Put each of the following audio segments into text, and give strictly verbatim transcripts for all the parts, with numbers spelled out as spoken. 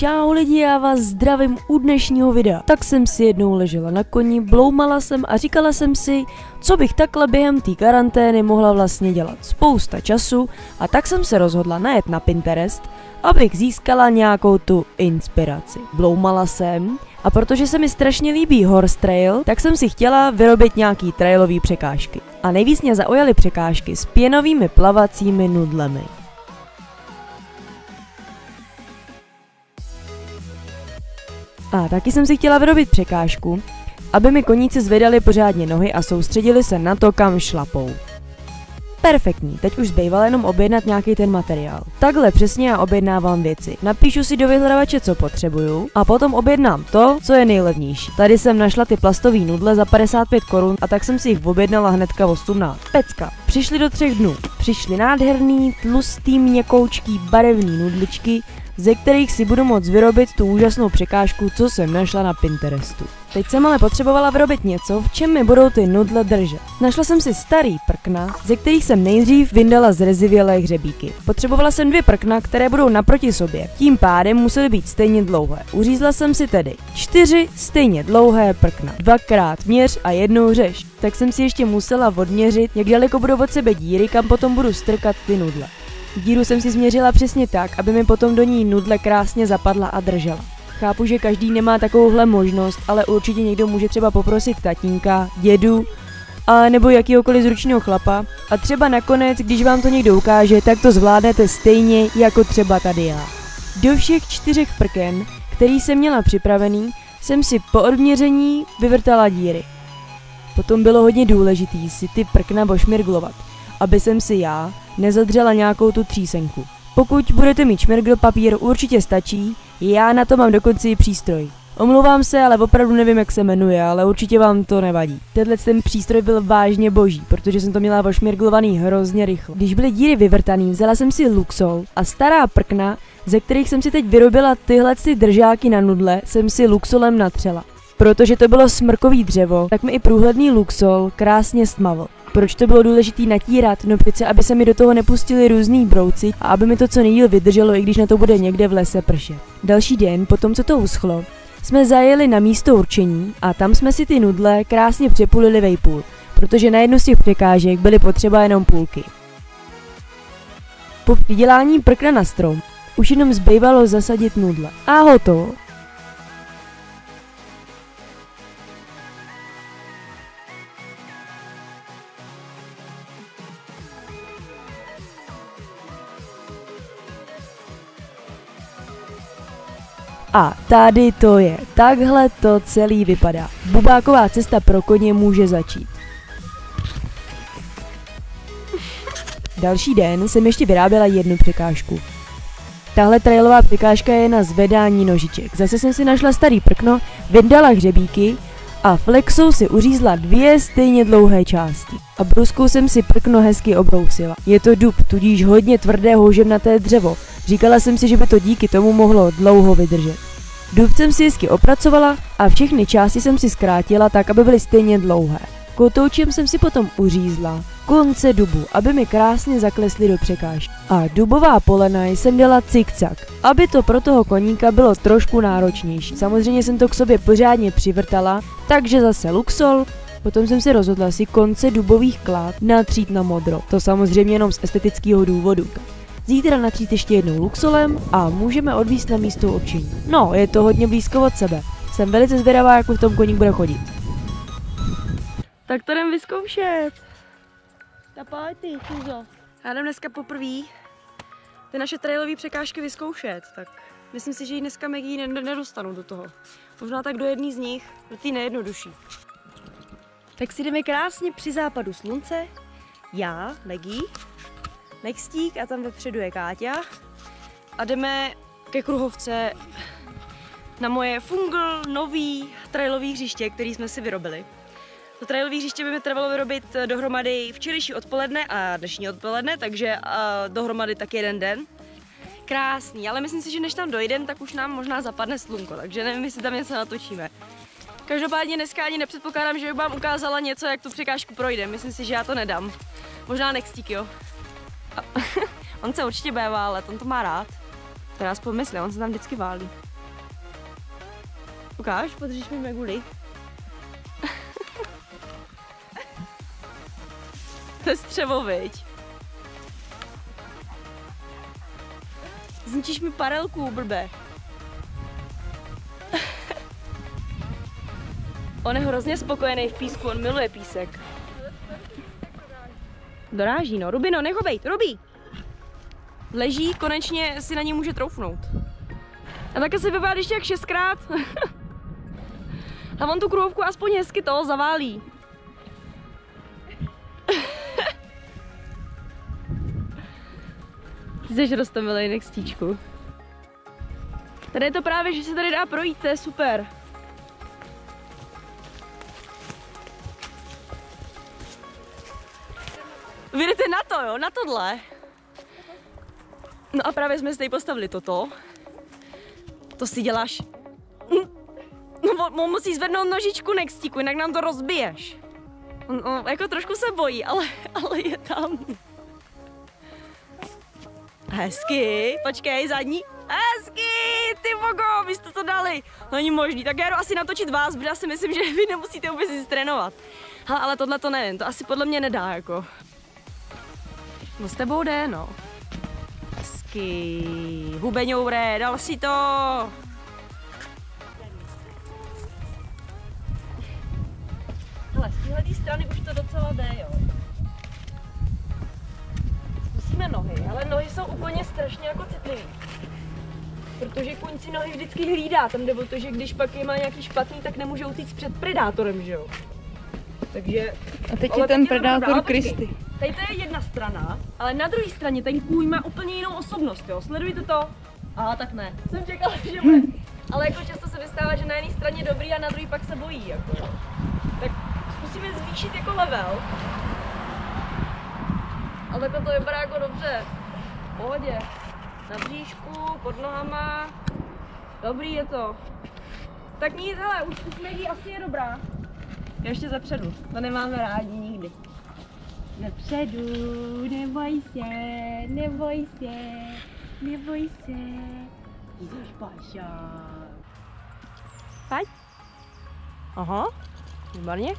Čau lidi, já vás zdravím u dnešního videa. Tak jsem si jednou ležela na koni, bloumala jsem a říkala jsem si, co bych takhle během té karantény mohla vlastně dělat. Spousta času a tak jsem se rozhodla najet na Pinterest, abych získala nějakou tu inspiraci. Bloumala jsem a protože se mi strašně líbí horse trail, tak jsem si chtěla vyrobit nějaký trailový překážky. A nejvíc mě zaujaly překážky s pěnovými plavacími nudlemi. A taky jsem si chtěla vyrobit překážku, aby mi koníci zvedali pořádně nohy a soustředili se na to, kam šlapou. Perfektní, teď už zbývalo jenom objednat nějaký ten materiál. Takhle přesně já objednávám věci. Napíšu si do vyhledávače, co potřebuju a potom objednám to, co je nejlevnější. Tady jsem našla ty plastové nudle za padesát pět korun a tak jsem si jich objednala hnedka osmnáct. Pecka. Přišly do třech dnů. Přišly nádherný, tlustý, měkoučký, barevný nudličky, ze kterých si budu moct vyrobit tu úžasnou překážku, co jsem našla na Pinterestu. Teď jsem ale potřebovala vyrobit něco, v čem mi budou ty nudle držet. Našla jsem si starý prkna, ze kterých jsem nejdřív vyndala zrezivělé hřebíky. Potřebovala jsem dvě prkna, které budou naproti sobě. Tím pádem musely být stejně dlouhé. Uřízla jsem si tedy čtyři stejně dlouhé prkna. Dvakrát měř a jednou řeš. Tak jsem si ještě musela odměřit, jak daleko budou od sebe díry, kam potom budu strkat ty nudle. Díru jsem si změřila přesně tak, aby mi potom do ní nudle krásně zapadla a držela. Chápu, že každý nemá takovouhle možnost, ale určitě někdo může třeba poprosit tatínka, dědu, a nebo jakýhokoliv zručného chlapa a třeba nakonec, když vám to někdo ukáže, tak to zvládnete stejně jako třeba tady já. Do všech čtyřech prken, který jsem měla připravený, jsem si po odměření vyvrtala díry. Potom bylo hodně důležitý si ty prkna ošmirglovat, aby jsem si já nezadřela nějakou tu třísenku. Pokud budete mít šmirgl papír, určitě stačí, já na to mám dokonce i přístroj. Omlouvám se, ale opravdu nevím, jak se jmenuje, ale určitě vám to nevadí. Tenhle ten přístroj byl vážně boží, protože jsem to měla ošmirglovaný hrozně rychle. Když byly díry vyvrtaný, vzala jsem si Luxol a stará prkna, ze kterých jsem si teď vyrobila tyhle ty držáky na nudle, jsem si Luxolem natřela. Protože to bylo smrkový dřevo, tak mi i průhledný Luxol krásně stmavl. Proč to bylo důležité natírat? No přece, aby se mi do toho nepustili různý brouci a aby mi to co nejdýl vydrželo, i když na to bude někde v lese pršet. Další den, potom co to uschlo, jsme zajeli na místo určení a tam jsme si ty nudle krásně přepulili vejpůl, protože na jednu z těch překážek byly potřeba jenom půlky. Po přidělání prkna na strom už jenom zbývalo zasadit nudle. A hotovo. A tady to je, takhle to celý vypadá. Bubáková cesta pro koně může začít. Další den jsem ještě vyráběla jednu překážku. Tahle trailová překážka je na zvedání nožiček. Zase jsem si našla starý prkno, vyndala hřebíky a flexou si uřízla dvě stejně dlouhé části. A bruskou jsem si prkno hezky obrousila. Je to dub, tudíž hodně tvrdé houževnaté dřevo. Říkala jsem si, že by to díky tomu mohlo dlouho vydržet. Dub jsem si hezky opracovala a všechny části jsem si zkrátila tak, aby byly stejně dlouhé. Kotoučem jsem si potom uřízla konce dubu, aby mi krásně zaklesly do překážky. A dubová polena jsem dala cikcak, aby to pro toho koníka bylo trošku náročnější. Samozřejmě jsem to k sobě pořádně přivrtala, takže zase Luxol. Potom jsem se rozhodla si konce dubových klád natřít na modro. To samozřejmě jenom z estetického důvodu. Zítra natřít ještě jednou Luxolem a můžeme odvízt na místo určení. No, je to hodně blízko od sebe. Jsem velice zvědavá, jak v tom koník bude chodit. Tak to jdem vyzkoušet. Ta pojď ty, Fuzo. Já jdem dneska poprvé ty naše trailové překážky vyzkoušet, tak myslím si, že ji dneska Maggie nedostanu do toho. Možná tak do jedné z nich, do té nejjednodušší. Tak si jdeme krásně při západu slunce. Já, Maggie, Nextík a tam vepředu je Káťa. A jdeme ke kruhovce na moje fungl nový trailový hřiště, který jsme si vyrobili. To trailové hřiště by mi trvalo vyrobit dohromady včerejší odpoledne a dnešní odpoledne, takže uh, dohromady tak jeden den. Krásný, ale myslím si, že než tam dojdem, tak už nám možná zapadne slunko, takže nevím, jestli tam něco natočíme. Každopádně dneska ani nepředpokládám, že bych vám ukázala něco, jak tu překážku projde. Myslím si, že já to nedám. Možná Nextík, jo. A on se určitě bude válet, on to má rád. Teda aspoň myslí, on se tam vždycky válí. Ukáž, podříš mi meguli. To je střevo, viď? Zničíš mi parelku, blbe. On je hrozně spokojený v písku, on miluje písek. Doráží, no. Rubino, nech ho bejt, Rubi! Leží, konečně si na ní může troufnout. A také se vypadá ještě jak šestkrát. A on tu kruhovku aspoň hezky toho zaválí. Ty jsi roztomilej nextíčku. Tady je to právě, že se tady dá projít, to je super. Vy jdete na to, jo, na tohle. No a právě jsme si tady postavili toto. To si děláš. No, on musí zvednout nožičku nextíku, jinak nám to rozbiješ. On, on jako trošku se bojí, ale, ale je tam. Hezky, počkej, zadní. Hezky, ty bogo, vy jste to dali. No není možný, tak já jdu asi natočit vás, protože já si myslím, že vy nemusíte vůbec nic trénovat. Hele, ale tohle to nevím, to asi podle mě nedá, jako. No s tebou jde, no. Hezky, hubeňoure, dal si to. Hele, z téhle strany už to docela jde, jo. Zkusíme nohy, ale nohy jsou úplně strašně jako citlivý. Protože kuň si nohy vždycky hlídá, tam jde o to, že když pak je má nějaký špatný, tak nemůže utíct před predátorem, že jo. Takže... A teď je ten predátor Kristy. Tady to je jedna strana, ale na druhé straně ten kůň má úplně jinou osobnost, jo. Sledujte to? Aha, tak ne. Jsem čekala, že bude. Ale jako často se vystává, že na jedné straně je dobrý a na druhé pak se bojí, jako. Tak zkusíme zvýšit jako level. Ale to vypadá jako dobře. V pohodě. Na bříšku, pod nohama. Dobrý je to. Tak nic, hele, už už Maggie asi je dobrá. Ještě zepředu, to nemáme rádi nikdy. Zepředu, neboj se, neboj se, neboj se. Jdeš, Paša. Pojď. Aha, výborně.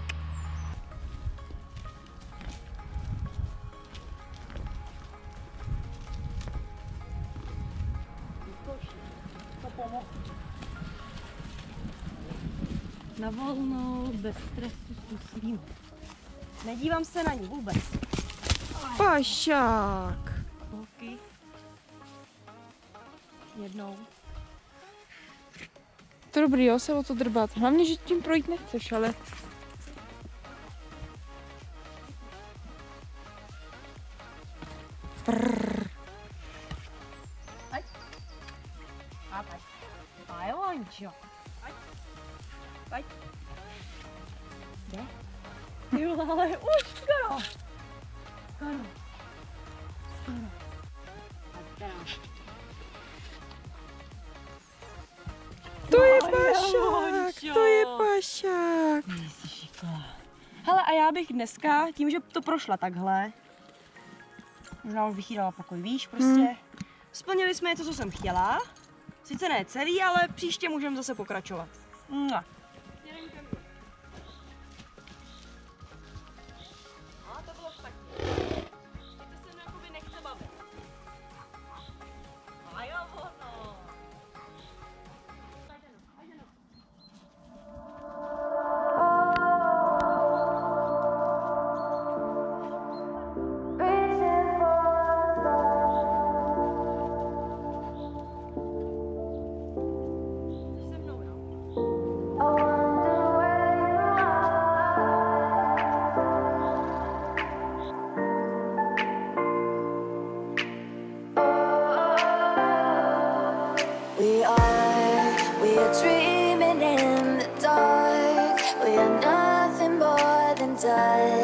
Na volnou, bez stresu zkusím. Nedívám se na ní vůbec. Pašák. Holky. Jednou. To dobrý, jo, se o to drbat. Hlavně, že tím projít nechceš, ale... Prrr. Pojď. A pojď. Pajlončo. Pojď. Pojď. Jde? Jo, ale už skoro. Skoro. Skoro. A teraz. To je pašák, to je pašák. Hele, a já bych dneska, tím, že to prošla takhle, možná už bych jí dala pokoj, víš, prostě. Hmm. Splnili jsme to, co jsem chtěla. Sice ne celý, ale příště můžeme zase pokračovat. Mua. A to bylo špatně. Teď se mnou jakoby nechce bavit. A jo, ono. We are, we are dreaming in the dark. We are nothing more than dust.